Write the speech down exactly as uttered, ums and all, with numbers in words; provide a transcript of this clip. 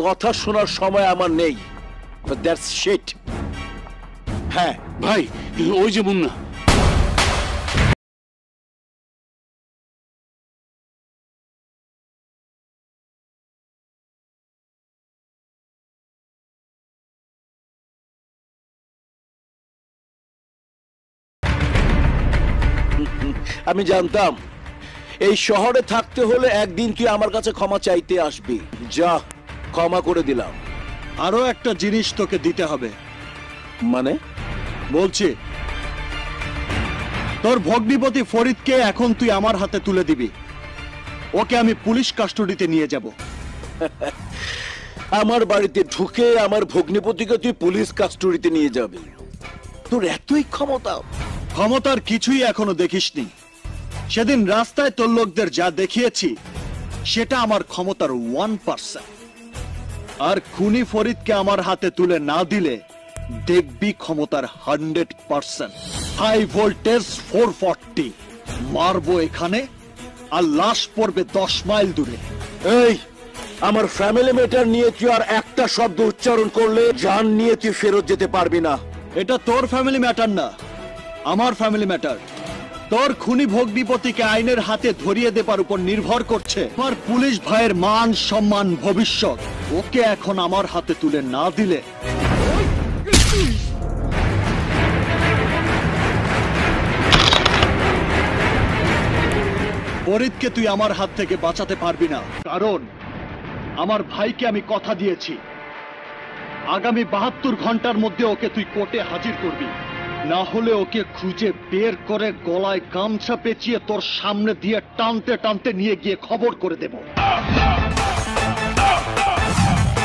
কথা শোনার সময় আমার নেই। But that's shit. হ্যাঁ ভাই, ওই যে মুন্না। আমি জানতাম এই শহরে থাকতে হলে একদিন তুই আমার কাছে ক্ষমা চাইতে আসবি। যা, ক্ষমা করে দিলাম। আরো একটা জিনিস তোকে দিতে হবে। মানে? বলছি, তোর ভগ্নিপতি ফরিদকে এখন তুই আমার হাতে তুলে দিবি। ওকে আমি পুলিশ কাস্টডিতে নিয়ে যাব। আমার বাড়িতে ঢুকে আমার ভগ্নিপতিকে তুই পুলিশ কাস্টডিতে নিয়ে যাবি? তোর এতই ক্ষমতা? ক্ষমতার কিছুই এখনো দেখিসনি। সেদিন রাস্তায় তোর লোকদের যা দেখিয়েছি সেটা আমার ক্ষমতার ওয়ান পার্সেন্ট। আর খুনি ফরিদকে আমার হাতে তুলে না দিলে দেখবি ক্ষমতার hundred percent. High voltage four forty মারবো এখানে, আর লাশ পড়বে দশ মাইল দূরে। এই, আমার ফ্যামিলি ম্যাটার নিয়ে তুই আর একটা শব্দ উচ্চারণ করলে জান নিয়ে তুই ফেরত যেতে পারবি না। এটা তোর ফ্যামিলি ম্যাটার না, আমার ফ্যামিলি ম্যাটার। তোর খুনি ভগ্নিপতিকে আইনের হাতে ধরিয়ে দেবার উপর নির্ভর করছে আমার পুলিশ ভাইয়ের মান সম্মান ভবিষ্যৎ। ওকে এখন আমার হাতে তুলে না দিলে ফরিদকে তুই আমার হাত থেকে বাঁচাতে পারবি না। কারণ আমার ভাইকে আমি কথা দিয়েছি আগামী বাহাত্তর ঘন্টার মধ্যে ওকে তুই কোর্টে হাজির করবি। না হলে ওকে খুঁজে বের করে গলায় গামছা পেঁচিয়ে তোর সামনে দিয়ে টানতে টানতে নিয়ে গিয়ে খবর করে দেব।